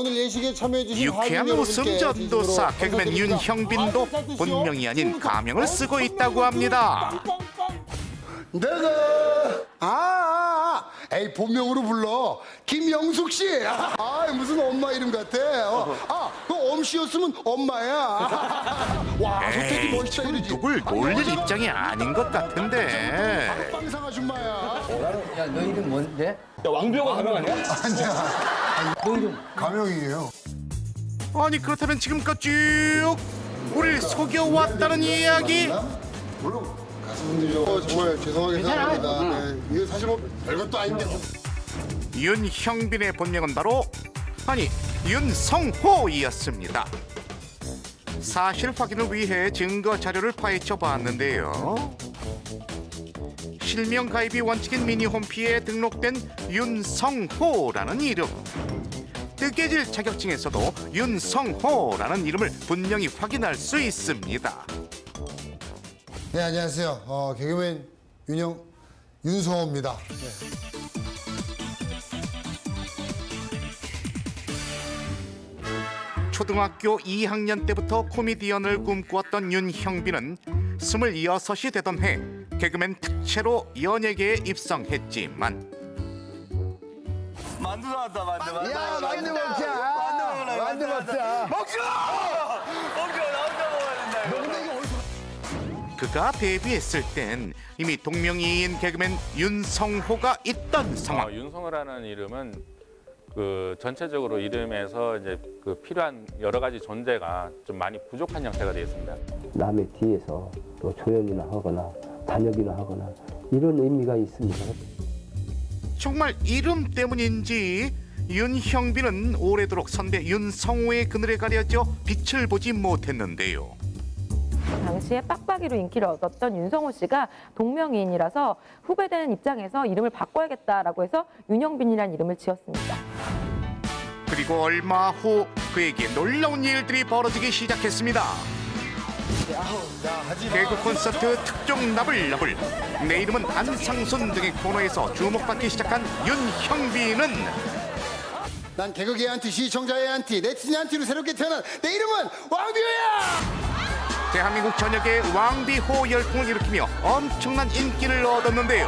오늘 예식에 참여해주신 유쾌한 웃음 전도사 개그맨 윤형빈도 본명이 아닌 가명을 쓰고 있다고 합니다. 내가 에이 본명으로 불러 김영숙 씨. 무슨 엄마 이름 같아. 그 엄씨였으면 엄마야. 와, 에이, 누굴 놀릴 입장이 아닌 것 같은데. 빵상 아줌마야. 야, 너 이름 뭔데? 야, 왕비호가 가명 아니야? 아니야. 너 이름 가명이에요. 아니 그렇다면 지금껏 쭉 우리를 속여왔다는 이야기? 물론 가수분들이 정말 죄송하게 생각합니다. 네, 이거 사실 뭐 별것도 아닌데. 윤형빈의 본명은 바로 윤성호이었습니다. 사실 확인을 위해 증거 자료를 파헤쳐 봤는데요. 실명 가입이 원칙인 미니 홈피에 등록된 윤성호라는 이름. 뜨개질 자격증에서도 윤성호라는 이름을 분명히 확인할 수 있습니다. 네, 안녕하세요. 개그맨 윤성호입니다. 네. 초등학교 2학년 때부터 코미디언을 꿈꾸었던 윤형빈은 26이 되던 해 개그맨 특채로 연예계에 입성했지만 만두 나왔다, 만두. 야, 만두 먹자. 만두 먹자. 먹자, 나 혼자 먹어야 된다. 그가 데뷔했을 땐 이미 동명이인 개그맨 윤성호가 있던 상황. 윤성호라는 이름은 그 전체적으로 이름에서 이제 그 필요한 여러 가지 존재가 좀 많이 부족한 형태가 되어 있습니다. 남의 뒤에서 또 조연이나 하거나 단역이나 하거나 이런 의미가 있습니다. 정말 이름 때문인지 윤형빈은 오래도록 선배 윤성호의 그늘에 가려져 빛을 보지 못했는데요. 당시에 빡빡이로 인기를 얻었던 윤성호 씨가 동명이인이라서 후배되는 입장에서 이름을 바꿔야겠다라고 해서 윤형빈이라는 이름을 지었습니다. 그리고 얼마 후 그에게 놀라운 일들이 벌어지기 시작했습니다. 개그 콘서트 특종 나불나불, 내 이름은 안상순 등의 코너에서 주목받기 시작한 윤형빈은 난 개그계 안티, 시청자의 안티, 네티즌 안티로 새롭게 태어난 내 이름은 왕비호야! 대한민국 전역에 왕비호 열풍을 일으키며 엄청난 인기를 얻었는데요.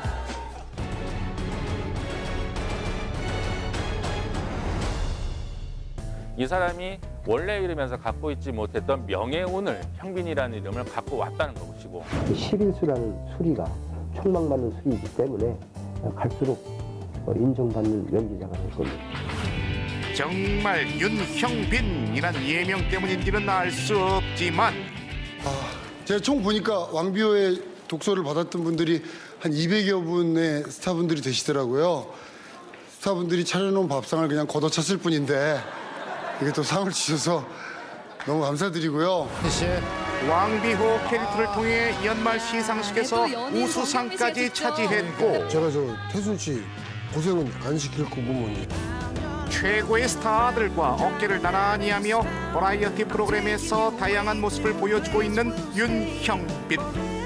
이 사람이 원래 이름에서 갖고 있지 못했던 명예운을 형빈이라는 이름을 갖고 왔다는 것이고 11수라는 수리가 촉망받는 수리이기 때문에 갈수록 인정받는 연기자가 될 겁니다. 정말 윤형빈이란 예명 때문인지는 알 수 없지만 제가 총 보니까 왕비호의 독서를 받았던 분들이 한 200여 분의 스타분들이 되시더라고요. 스타분들이 차려놓은 밥상을 그냥 걷어찼을 뿐인데 이게 또 상을 주셔서 너무 감사드리고요. 왕비호 캐릭터를 통해 연말 시상식에서 우수상까지 차지했고 제가 저 태순 씨 고생은 안 시킬 거고 뭐니. 최고의 스타들과 어깨를 나란히 하며 버라이어티 프로그램에서 다양한 모습을 보여주고 있는 윤형빈.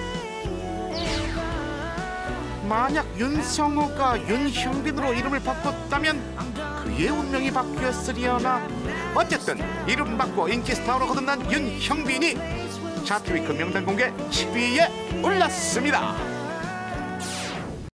만약 윤성호가 윤형빈으로 이름을 바꿨다면 그의 운명이 바뀌었으려나. 어쨌든 이름 바꿔 인기 스타로 거듭난 윤형빈이 차트위크 명단 공개 10위에 올랐습니다.